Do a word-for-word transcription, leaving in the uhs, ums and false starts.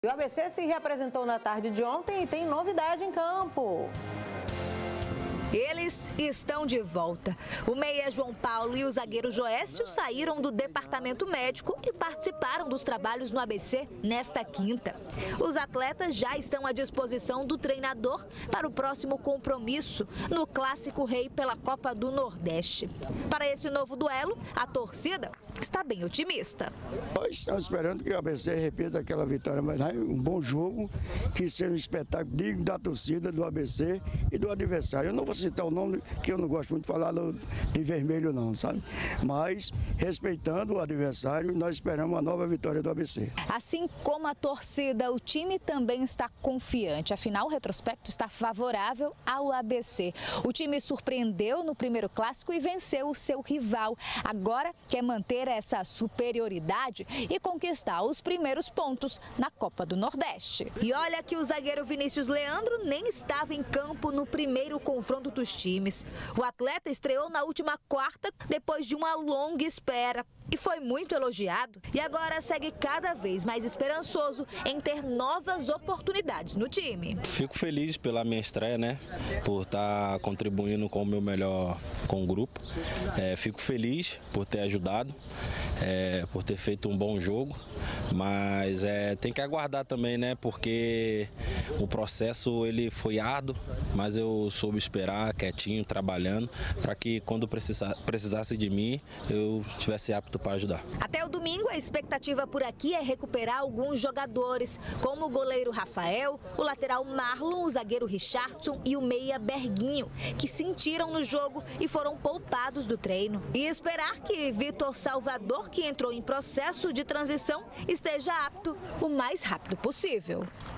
O A B C se reapresentou na tarde de ontem e tem novidade em campo. Eles estão de volta. O meia João Paulo e o zagueiro Joécio saíram do departamento médico e participaram dos trabalhos no A B C nesta quinta. Os atletas já estão à disposição do treinador para o próximo compromisso no Clássico Rei pela Copa do Nordeste. Para esse novo duelo, a torcida está bem otimista. Nós estamos esperando que o A B C repita aquela vitória, mas um bom jogo, que seja um espetáculo digno da torcida, do A B C e do adversário. Eu não vou citar o nome, que eu não gosto muito de falar de vermelho não, sabe? Mas, respeitando o adversário, nós esperamos uma nova vitória do A B C. Assim como a torcida, o time também está confiante. Afinal, o retrospecto está favorável ao A B C. O time surpreendeu no primeiro clássico e venceu o seu rival. Agora quer manter essa superioridade e conquistar os primeiros pontos na Copa do Nordeste. E olha que o zagueiro Vinícius Leandro nem estava em campo no primeiro confronto dos times. O atleta estreou na última quarta depois de uma longa espera e foi muito elogiado. E agora segue cada vez mais esperançoso em ter novas oportunidades no time. Fico feliz pela minha estreia, né? Por estar contribuindo com o meu melhor com o grupo. É, fico feliz por ter ajudado, é, por ter feito um bom jogo, mas é, tem que aguardar também, né? Porque o processo ele foi árduo, mas eu soube esperar quietinho, trabalhando, para que quando precisar, precisasse de mim, eu estivesse apto para ajudar. Até o domingo, a expectativa por aqui é recuperar alguns jogadores, como o goleiro Rafael, o lateral Marlon, o zagueiro Richardson e o meia Berguinho, que sentiram no jogo e foram poupados do treino. E esperar que Vitor Salvador, que entrou em processo de transição, esteja apto o mais rápido possível.